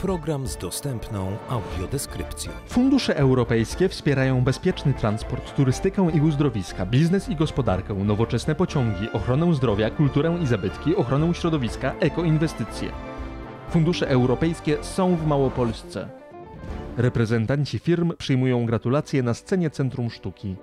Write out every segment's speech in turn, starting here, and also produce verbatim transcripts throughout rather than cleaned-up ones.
Program z dostępną audiodeskrypcją. Fundusze europejskie wspierają bezpieczny transport, turystykę i uzdrowiska, biznes i gospodarkę, nowoczesne pociągi, ochronę zdrowia, kulturę i zabytki, ochronę środowiska, ekoinwestycje. Fundusze europejskie są w Małopolsce. Reprezentanci firm przyjmują gratulacje na scenie Centrum Sztuki.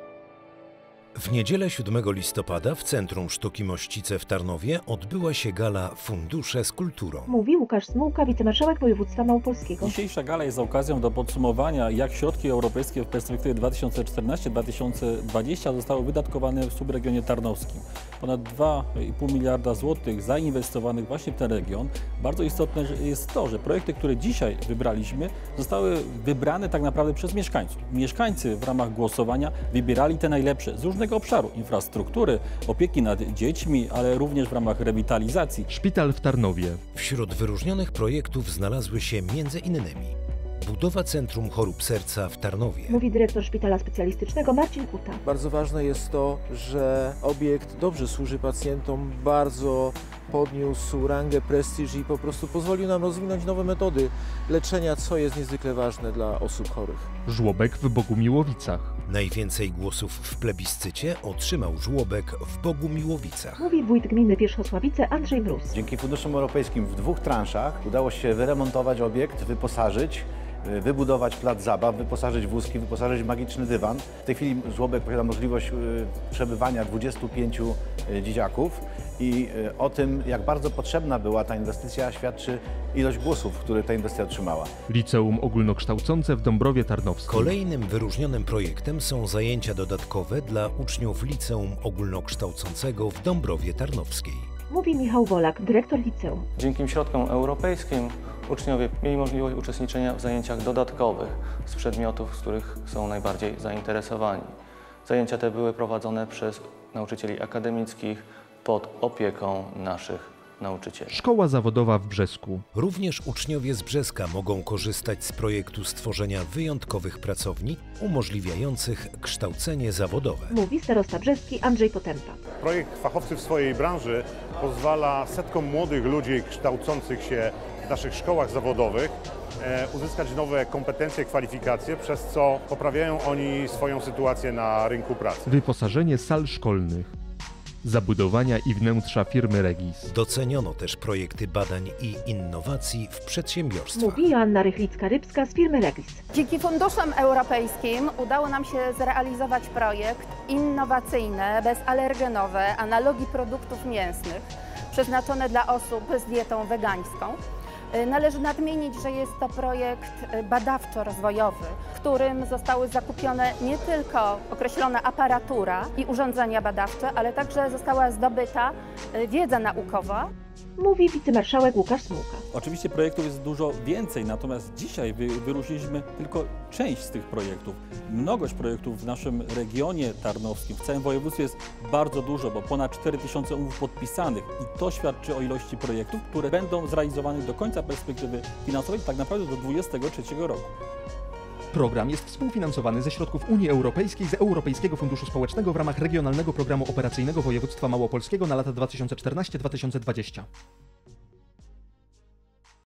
W niedzielę siódmego listopada w Centrum Sztuki Mościce w Tarnowie odbyła się gala Fundusze z kulturą. Mówi Łukasz Smułka, wicemarszałek województwa małopolskiego. Dzisiejsza gala jest okazją do podsumowania, jak środki europejskie w perspektywie dwa tysiące czternastej do dwa tysiące dwudziestego zostały wydatkowane w subregionie tarnowskim. Ponad dwa i pół miliarda złotych zainwestowanych właśnie w ten region. Bardzo istotne jest to, że projekty, które dzisiaj wybraliśmy, zostały wybrane tak naprawdę przez mieszkańców. Mieszkańcy w ramach głosowania wybierali te najlepsze z różnego obszaru infrastruktury, opieki nad dziećmi, ale również w ramach rewitalizacji. Szpital w Tarnowie. Wśród wyróżnionych projektów znalazły się między innymi budowa Centrum Chorób Serca w Tarnowie. Mówi dyrektor Szpitala Specjalistycznego Marcin Kuta. Bardzo ważne jest to, że obiekt dobrze służy pacjentom, bardzo podniósł rangę, prestiż i po prostu pozwolił nam rozwinąć nowe metody leczenia, co jest niezwykle ważne dla osób chorych. Żłobek w Bogumiłowicach. Najwięcej głosów w plebiscycie otrzymał żłobek w Bogumiłowicach. Mówi wójt gminy Wierzchosławice Andrzej Mróz. Dzięki funduszom europejskim w dwóch transzach udało się wyremontować obiekt, wyposażyć, wybudować plac zabaw, wyposażyć wózki, wyposażyć magiczny dywan. W tej chwili żłobek posiada możliwość przebywania dwudziestu pięciu dzieciaków i o tym, jak bardzo potrzebna była ta inwestycja, świadczy ilość głosów, które ta inwestycja otrzymała. Liceum ogólnokształcące w Dąbrowie Tarnowskiej. Kolejnym wyróżnionym projektem są zajęcia dodatkowe dla uczniów Liceum Ogólnokształcącego w Dąbrowie Tarnowskiej. Mówi Michał Wolak, dyrektor liceum. Dzięki środkom europejskim uczniowie mieli możliwość uczestniczenia w zajęciach dodatkowych z przedmiotów, z których są najbardziej zainteresowani. Zajęcia te były prowadzone przez nauczycieli akademickich pod opieką naszych nauczycieli. Szkoła zawodowa w Brzesku. Również uczniowie z Brzeska mogą korzystać z projektu stworzenia wyjątkowych pracowni umożliwiających kształcenie zawodowe. Mówi starosta brzeski Andrzej Potępa. Projekt Fachowcy w swojej branży pozwala setkom młodych ludzi kształcących się w naszych szkołach zawodowych e, uzyskać nowe kompetencje, kwalifikacje, przez co poprawiają oni swoją sytuację na rynku pracy. Wyposażenie sal szkolnych. Zabudowania i wnętrza firmy Regis. Doceniono też projekty badań i innowacji w przedsiębiorstwach. Mówi Joanna Rychlicka-Rybska z firmy Regis. Dzięki funduszom europejskim udało nam się zrealizować projekt innowacyjny, bezalergenowe analogi produktów mięsnych przeznaczone dla osób z dietą wegańską. Należy nadmienić, że jest to projekt badawczo-rozwojowy, w którym zostały zakupione nie tylko określona aparatura i urządzenia badawcze, ale także została zdobyta wiedza naukowa. Mówi wicemarszałek Łukasz Smułka. Oczywiście projektów jest dużo więcej, natomiast dzisiaj wy, wyróżniliśmy tylko część z tych projektów. Mnogość projektów w naszym regionie tarnowskim, w całym województwie jest bardzo dużo, bo ponad cztery tysiące umów podpisanych i to świadczy o ilości projektów, które będą zrealizowane do końca perspektywy finansowej, tak naprawdę do dwudziestego trzeciego roku. Program jest współfinansowany ze środków Unii Europejskiej z Europejskiego Funduszu Społecznego w ramach Regionalnego Programu Operacyjnego Województwa Małopolskiego na lata dwa tysiące czternasty do dwa tysiące dwudziestego.